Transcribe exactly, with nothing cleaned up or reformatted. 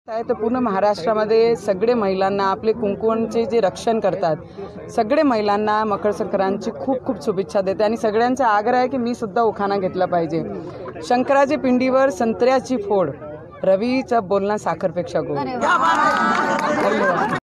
आहे तर पूर्ण महाराष्ट्रामध्ये सगळे महिलांना आपले कुंकुवांचे जे रक्षण करतात सगळे महिलांना मकर संक्रांतची खूप खूप शुभेच्छा देते आणि सगळ्यांचा आग्रह आहे की मी सुद्धा उखाणा घेतला पाहिजे। शंकराच्या पिंडीवर संत्र्याची फोड, रवीचं बोलणं साखरपेक्षा गोड।